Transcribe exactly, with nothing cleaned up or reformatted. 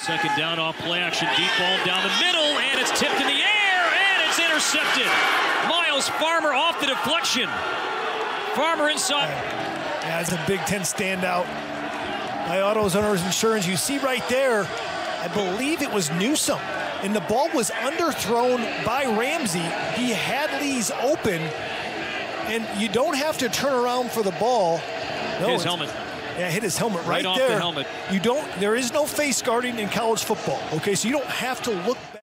Second down off play action, deep ball down the middle, and it's tipped in the air, and it's intercepted. Myles Farmer off the deflection. Farmer inside. Yeah, it's a Big Ten standout by Autos Owners Insurance. You see right there, I believe it was Newsom, and the ball was underthrown by Ramsey. He had Lee's open, and you don't have to turn around for the ball. No, his helmet. Yeah, hit his helmet right, right off there. the helmet. You don't. There is no face guarding in college football. Okay, so you don't have to look back.